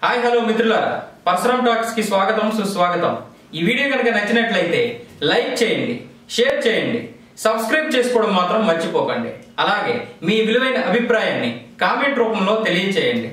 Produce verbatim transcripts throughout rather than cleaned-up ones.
Hi hello మిత్రులారా, Parashuram talks కి స్వాగతం సుస్వాగతం। ఈ వీడియో కనుక నచ్చినట్లయితే లైక్ చేయండి, షేర్ చేయండి, సబ్స్క్రైబ్ చేసుకోవడం మాత్రం మర్చిపోకండి। అలాగే మీ విలువైన అభిప్రాయాన్ని కామెంట్ రూపంలో తెలియజేయండి।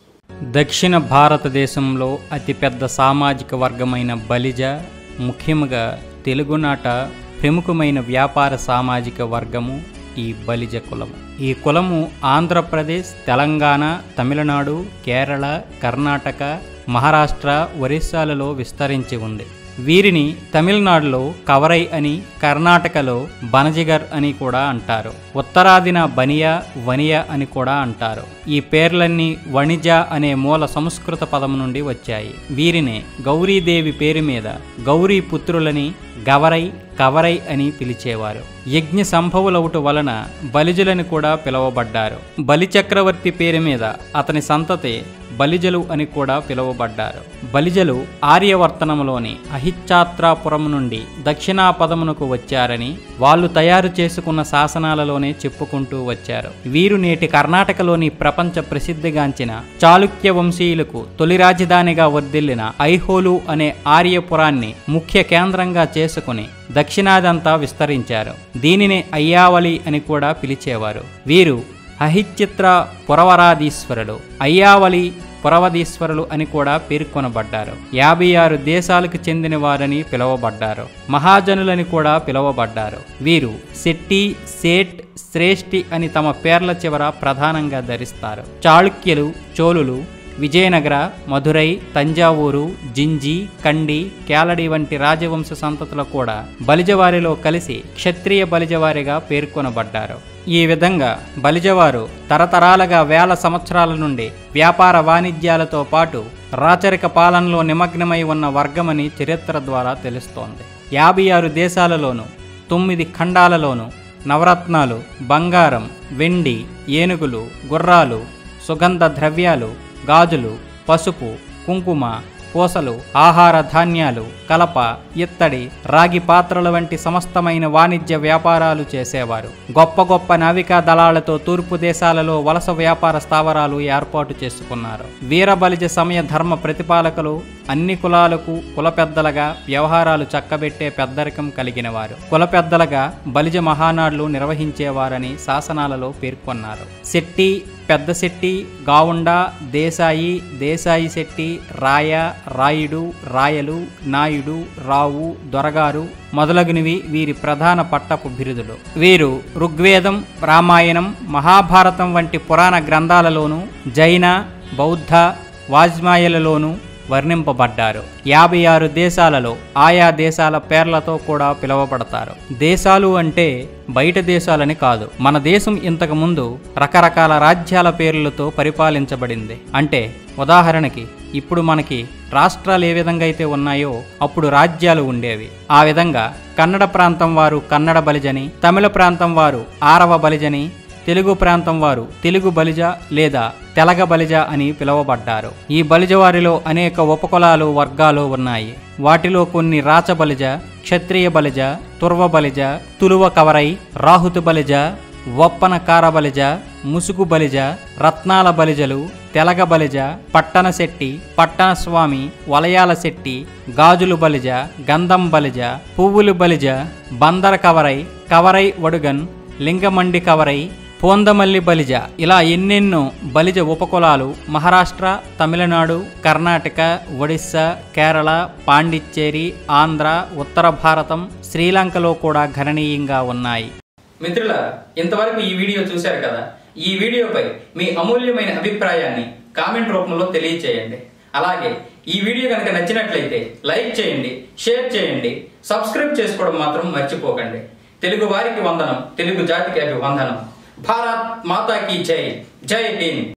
దక్షిణ భారతదేశంలో అతిపెద్ద సామాజిక వర్గమైన బలిజ, ముఖ్యంగా తెలుగునాట ప్రముఖమైన వ్యాపార సామాజిక వర్గము ఈ బలిజ కులము। ఈ కులము ఆంధ్రప్రదేశ్, తెలంగాణ, తమిళనాడు, కేరళ, కర్ణాటక, మహారాష్ట్ర, ఒరిస్సాలలో విస్తరించి ఉంది। వీరిని తమిళనాడులో కవరై అని, కర్ణాటకలో బనజిగర్ అని కూడా అంటారు। ఉత్తరాదిన బనియా, వనియా అని కూడా అంటారు। ఈ పేర్లన్నీ వణిజ అనే మూల సంస్కృత పదం నుండి వచ్చాయి। వీరిని గౌరీదేవి పేరు మీద గౌరీ పుత్రులని గవరై, కవరై అని పిలిచేవారు। యజ్ఞ సంభవులవుట వలన బలిజులని కూడా పిలువబడ్డారు। బలి చక్రవర్తి పేరు మీద అతని సంతతి బలిజలు అని కూడా పిలువబడ్డారు। బలిజలు ఆర్యవర్తనంలోని అహిచ్చాత్రాపురం నుండి దక్షిణాపదమునకు వచ్చారని వాళ్ళు తయారు చేసుకున్న శాసనాలలోనే చెప్పుకుంటూ వచ్చారు। వీరు నేటి కర్ణాటకలోని ప్రపంచ ప్రసిద్ధిగాంచిన చాళుక్య వంశీయులకు తొలి రాజధానిగా వర్ధిల్లిన ఐహోలు అనే ఆర్యపురాన్ని ముఖ్య కేంద్రంగా చేసుకుని దక్షిణాదంతా విస్తరించారు। దీనిని అయ్యావళి అని కూడా పిలిచేవారు। వీరు అహిచిత్ర పురవరాధీశ్వరులు, అయ్యావళి పురవధీశ్వరులు అని కూడా పేర్కొనబడ్డారు। యాభై ఆరు దేశాలకు చెందిన వారని పిలువబడ్డారు। మహాజనులని కూడా పిలువబడ్డారు। వీరు శెట్టి, సేట్, శ్రేష్ఠి అని తమ పేర్ల చివర ప్రధానంగా ధరిస్తారు। చాళుక్యులు, చోళులు, విజయనగర, మధురై, తంజావూరు, జింజి, కండి, కేలడి వంటి రాజవంశ సంతతులు కూడా బలిజవారిలో కలిసి క్షత్రియ బలిజవారిగా పేర్కొనబడ్డారు। ఈ విధంగా బలిజవారు తరతరాలుగా వేల సంవత్సరాల నుండి వ్యాపార వాణిజ్యాలతో పాటు రాచరిక పాలనలో నిమగ్నమై ఉన్న వర్గమని చరిత్ర ద్వారా తెలుస్తోంది। యాభై ఆరు దేశాలలోనూ తొమ్మిది ఖండాలలోనూ నవరత్నాలు, బంగారం, వెండి, ఏనుగులు, గుర్రాలు, సుగంధ ద్రవ్యాలు, గాజులు, పసుపు, కుంకుమ, పూసలు, ఆహార ధాన్యాలు, కలప, ఇత్తడి, రాగి పాత్రల వంటి సమస్తమైన వాణిజ్య వ్యాపారాలు చేసేవారు। గొప్ప గొప్ప నావికా దళాలతో తూర్పు దేశాలలో వలస వ్యాపార స్థావరాలు ఏర్పాటు చేసుకున్నారు। వీరబలిజ సమయ ధర్మ ప్రతిపాలకులు, అన్ని కులాలకు కుల పెద్దలుగా వ్యవహారాలు చక్కబెట్టే పెద్దరికం కలిగిన వారు। కుల పెద్దలుగా బలిజ మహానాడులు నిర్వహించేవారని శాసనాలలో పేర్కొన్నారు। శెట్టి, పెద్ద శెట్టి, గావుండ, దేశాయి, దేశాయి శెట్టి, రాయ, రాయుడు, రాయలు, నాయుడు, రావు, దొరగారు మొదలగునవి వీరి ప్రధాన పట్టపు బిరుదులు। వీరు ఋగ్వేదం, రామాయణం, మహాభారతం వంటి పురాణ గ్రంథాలలోనూ జైన, బౌద్ధ, వాజ్మాయలలోనూ వర్ణింపబడ్డారు। యాభై ఆరు దేశాలలో ఆయా దేశాల పేర్లతో కూడా పిలువబడతారు। దేశాలు అంటే బయట దేశాలని కాదు, మన దేశం ఇంతకు ముందు రకరకాల రాజ్యాల పేర్లతో పరిపాలించబడింది। అంటే ఉదాహరణకి ఇప్పుడు మనకి రాష్ట్రాలు ఏ విధంగా అయితే ఉన్నాయో అప్పుడు రాజ్యాలు ఉండేవి। ఆ విధంగా కన్నడ ప్రాంతం వారు కన్నడ బలిజని, తమిళ ప్రాంతం వారు ఆరవ బలిజని, తెలుగు ప్రాంతం వారు తెలుగు బలిజ లేదా తెలగ బలిజ అని పిలువబడ్డారు। ఈ బలిజ వారిలో అనేక ఉపకులాలు, వర్గాలు ఉన్నాయి। వాటిలో కొన్ని రాచ బలిజ, క్షత్రియ బలిజ, తుర్వ బలిజ, తులువ కవరై, రాహుతు బలిజ, ఒప్పన కార బలిజ, ముసుగు బలిజ, రత్నాల బలిజలు, తెలగ బలిజ, పట్టణ శెట్టి, పట్టణ స్వామి, వలయాల శెట్టి, గాజులు బలిజ, గంధం బలిజ, పువ్వులు బలిజ, బందర కవరై, కవరై వడుగన్, లింగమండి కవరై, పోందమల్లి బలిజ ఇలా ఎన్నెన్నో బలిజ ఉపకులాలు మహారాష్ట్ర, తమిళనాడు, కర్ణాటక, ఒడిస్సా, కేరళ, పాండిచ్చేరి, ఆంధ్ర, ఉత్తర భారతం, శ్రీలంకలో కూడా గణనీయంగా ఉన్నాయి। మిత్రులారా, ఇంతవరకు ఈ వీడియో చూశారు కదా। ఈ వీడియోపై మీ అమూల్యమైన అభిప్రాయాన్ని కామెంట్ రూపంలో తెలియచేయండి। అలాగే ఈ వీడియో కనుక నచ్చినట్లయితే లైక్ చేయండి, షేర్ చేయండి, సబ్స్క్రైబ్ చేసుకోవడం మాత్రం మర్చిపోకండి। తెలుగు వారికి వందనం, తెలుగు జాతికి అభివందనం। భారత్ మాతా కీ జై, జై హింద్।